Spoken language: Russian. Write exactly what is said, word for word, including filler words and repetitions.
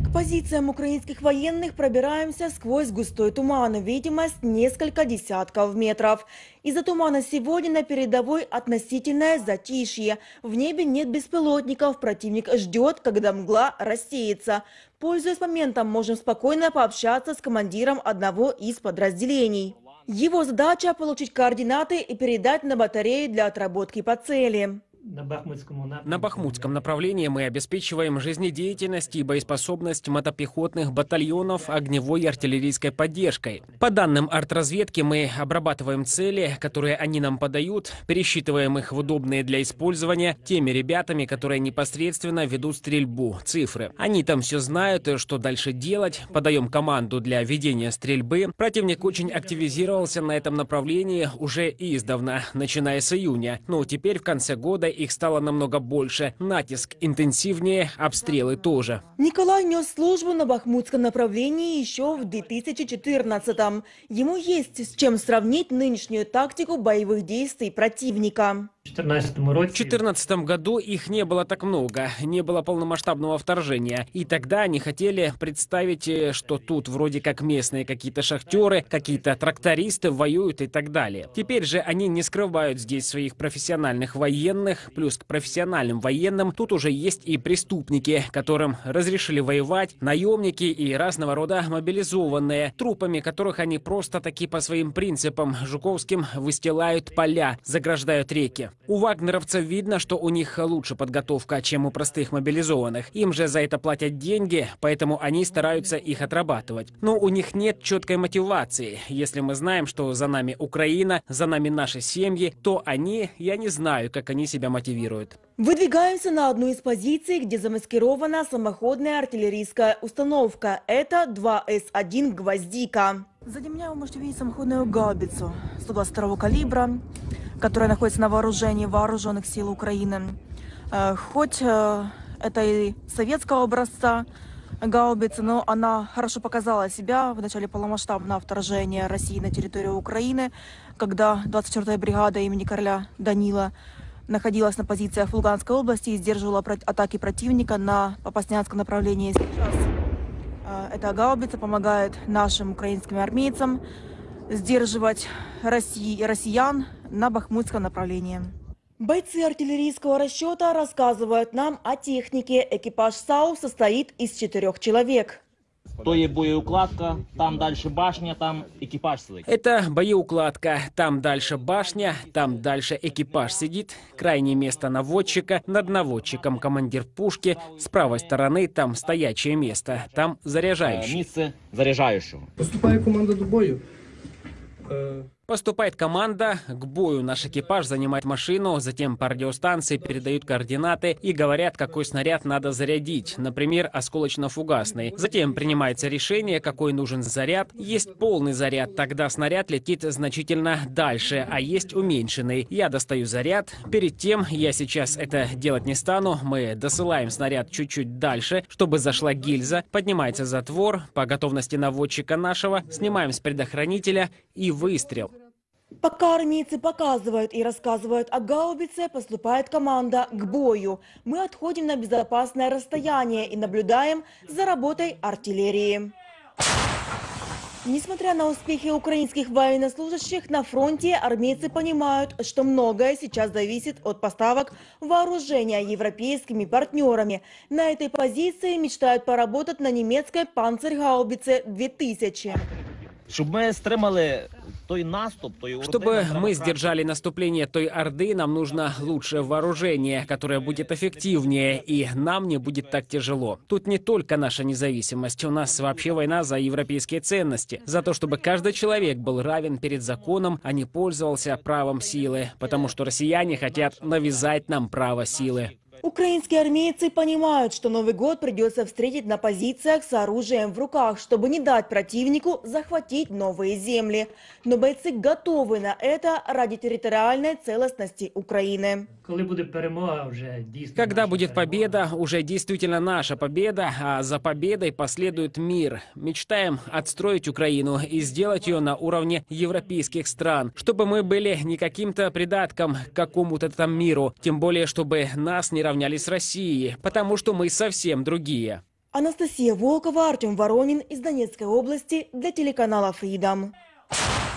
К позициям украинских военных пробираемся сквозь густой туман. Видимость несколько десятков метров. Из-за тумана сегодня на передовой относительное затишье. В небе нет беспилотников. Противник ждет, когда мгла рассеется. Пользуясь моментом, можем спокойно пообщаться с командиром одного из подразделений. Его задача – получить координаты и передать на батарею для отработки по цели. На Бахмутском направлении мы обеспечиваем жизнедеятельность и боеспособность мотопехотных батальонов огневой и артиллерийской поддержкой. По данным артразведки мы обрабатываем цели, которые они нам подают, пересчитываем их в удобные для использования теми ребятами, которые непосредственно ведут стрельбу, цифры. Они там все знают, что дальше делать, подаем команду для ведения стрельбы. Противник очень активизировался на этом направлении уже издавна, начиная с июня. Но теперь в конце года их стало намного больше. Натиск интенсивнее, обстрелы тоже. Николай нес службу на Бахмутском направлении еще в две тысячи четырнадцатом. Ему есть с чем сравнить нынешнюю тактику боевых действий противника. В две тысячи четырнадцатом году их не было так много, не было полномасштабного вторжения. И тогда они хотели представить, что тут вроде как местные какие-то шахтеры, какие-то трактористы воюют и так далее. Теперь же они не скрывают здесь своих профессиональных военных, плюс к профессиональным военным тут уже есть и преступники, которым разрешили воевать, наемники и разного рода мобилизованные, трупами которых они просто-таки по своим принципам жуковским выстилают поля, заграждают реки. У вагнеровцев видно, что у них лучше подготовка, чем у простых мобилизованных. Им же за это платят деньги, поэтому они стараются их отрабатывать. Но у них нет четкой мотивации. Если мы знаем, что за нами Украина, за нами наши семьи, то они, я не знаю, как они себя мотивируют. Выдвигаемся на одну из позиций, где замаскирована самоходная артиллерийская установка. Это два эс один «Гвоздика». Сзади меня вы можете видеть самоходную гаубицу сто двадцать второго калибра, которая находится на вооружении вооруженных сил Украины. Хоть это и советского образца гаубица, но она хорошо показала себя в начале полномасштабного вторжения России на территорию Украины, когда двадцать четвёртая бригада имени короля Данила находилась на позициях в Луганской области и сдерживала атаки противника на Попаснянском направлении. Сейчас эта гаубица помогает нашим украинским армейцам сдерживать Россию и россиян на Бахмутском направлении. Бойцы артиллерийского расчета рассказывают нам о технике. Экипаж САУ состоит из четырех человек. То есть боеукладка, там дальше башня, там экипаж сидит. Это боеукладка, там дальше башня, там дальше экипаж сидит, крайнее место наводчика, над наводчиком командир пушки, с правой стороны там стоячее место, там заряжающий. Место заряжающего. Поступает команда до бою. Поступает команда, к бою наш экипаж занимает машину, затем по радиостанции передают координаты и говорят, какой снаряд надо зарядить, например, осколочно-фугасный. Затем принимается решение, какой нужен заряд. Есть полный заряд, тогда снаряд летит значительно дальше, а есть уменьшенный. Я достаю заряд. Перед тем, я сейчас это делать не стану, мы досылаем снаряд чуть-чуть дальше, чтобы зашла гильза, поднимается затвор, по готовности наводчика нашего, снимаем с предохранителя и выстрел. Пока армейцы показывают и рассказывают о гаубице, поступает команда к бою. Мы отходим на безопасное расстояние и наблюдаем за работой артиллерии. Несмотря на успехи украинских военнослужащих на фронте, армейцы понимают, что многое сейчас зависит от поставок вооружения европейскими партнерами. На этой позиции мечтают поработать на немецкой «Панцергаубице две тысячи». Чтобы мы стримали той наступ, той орды, Чтобы мы сдержали наступление той орды, нам нужно лучшее вооружение, которое будет эффективнее, и нам не будет так тяжело. Тут не только наша независимость, у нас вообще война за европейские ценности, за то, чтобы каждый человек был равен перед законом, а не пользовался правом силы, потому что россияне хотят навязать нам право силы. Украинские армейцы понимают, что Новый год придется встретить на позициях с оружием в руках, чтобы не дать противнику захватить новые земли. Но бойцы готовы на это ради территориальной целостности Украины. Когда будет победа, уже действительно наша победа, а за победой последует мир. Мечтаем отстроить Украину и сделать ее на уровне европейских стран, чтобы мы были не каким-то придатком к какому-то там миру, тем более, чтобы нас не равняли с Россией, потому что мы совсем другие. Анастасия Волкова, Артем Воронин из Донецкой области для телеканала Freedom.